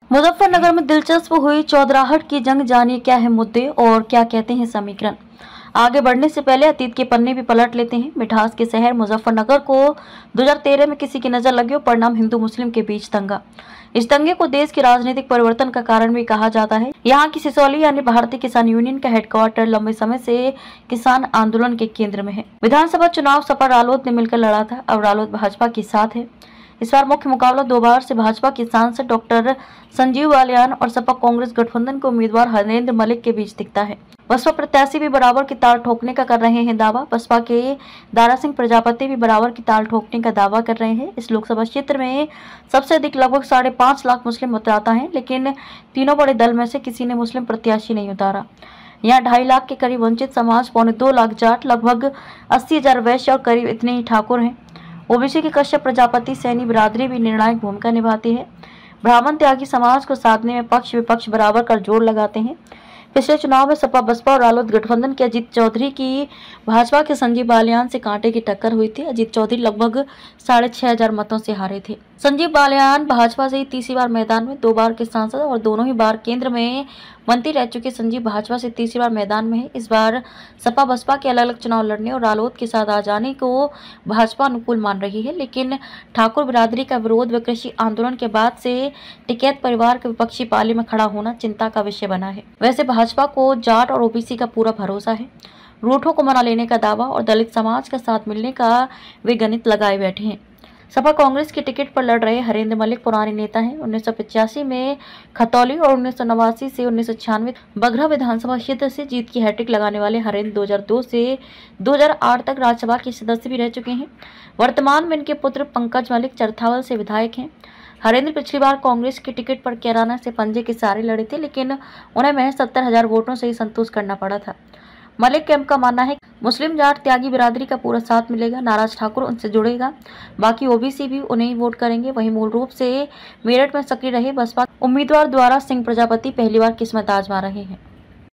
मुजफ्फरनगर में दिलचस्प हुई चौधराहट की जंग, जानिए क्या है मुद्दे और क्या कहते हैं समीकरण। आगे बढ़ने से पहले अतीत के पन्ने भी पलट लेते हैं। मिठास के शहर मुजफ्फरनगर को 2013 में किसी की नजर लगी और परिणाम हिंदू मुस्लिम के बीच दंगा। इस दंगे को देश के राजनीतिक परिवर्तन का कारण भी कहा जाता है। यहाँ की सिसौली यानी भारतीय किसान यूनियन का हेडक्वार्टर लंबे समय से किसान आंदोलन के केंद्र में है। विधानसभा चुनाव सपा रालोद ने मिलकर लड़ा था, अब रालोद भाजपा के साथ है। इस बार मुख्य मुकाबला 2 बार से भाजपा के सांसद डॉक्टर संजीव बालियान और सपा कांग्रेस गठबंधन के उम्मीदवार हरेंद्र मलिक के बीच दिखता है। बसपा प्रत्याशी भी बराबर की ताल ठोकने का कर रहे हैं दावा। बसपा के दारा सिंह प्रजापति भी बराबर की ताल ठोकने का दावा कर रहे हैं। इस लोकसभा क्षेत्र में सबसे अधिक लगभग 5.5 लाख मुस्लिम मतदाता हैं, लेकिन तीनों बड़े दल में से किसी ने मुस्लिम प्रत्याशी नहीं उतारा। यहाँ 2.5 लाख के करीब वंचित समाज, 2.25 लाख जाट, लगभग 80,000 वैश्य और करीब इतने ही ठाकुर हैं। ओबीसी की कश्यप प्रजापति सैनी बिरादरी भी निर्णायक भूमिका निभाती है। ब्राह्मण त्यागी समाज को साधने में पक्ष विपक्ष बराबर कर जोर लगाते हैं। पिछले चुनाव में सपा बसपा और रालोद गठबंधन के अजीत चौधरी की भाजपा के संजीव बालियान से कांटे की टक्कर हुई थी। अजीत चौधरी लगभग 6,500 मतों से हारे थे। संजीव बालियान भाजपा से ही तीसरी बार मैदान में, 2 बार के सांसद और दोनों ही बार केंद्र में मंत्री रह चुके संजीव भाजपा से तीसरी बार मैदान में है। इस बार सपा बसपा के अलग अलग चुनाव लड़ने और रालोद के साथ आ जाने को भाजपा अनुकूल मान रही है, लेकिन ठाकुर बिरादरी का विरोध व कृषि आंदोलन के बाद से टिकैत परिवार के विपक्षी पाले में खड़ा होना चिंता का विषय बना है। वैसे भाजपा को जाट और ओबीसी का पूरा भरोसा है। रूठों को मना लेने का दावा और दलित समाज का साथ मिलने का वे गणित लगाए बैठे हैं। सपा कांग्रेस की टिकट पर लड़ रहे हरेंद्र मलिक पुराने नेता हैं। 1985 में खतौली और 1989 से 1996 बगरा विधानसभा क्षेत्र से जीत की हैट्रिक लगाने वाले हरेंद्र 2002 से 2008 तक राज्यसभा के सदस्य भी रह चुके हैं। वर्तमान में इनके पुत्र पंकज मलिक चरथावल से विधायक हैं। हरेंद्र पिछली बार कांग्रेस की टिकट पर कैराना से पंजे के सहारे लड़े थे, लेकिन उन्हें महज 70,000 वोटों से ही संतोष करना पड़ा था। मलिक कैंप का मानना है मुस्लिम जाट त्यागी बिरादरी का पूरा साथ मिलेगा, नाराज ठाकुर उनसे जुड़ेगा, बाकी ओबीसी भी उन्हें ही वोट करेंगे। वहीं मूल रूप से मेरठ में सक्रिय रहे बसपा उम्मीदवार द्वारा सिंह प्रजापति पहली बार किस्मत आजमा रहे हैं।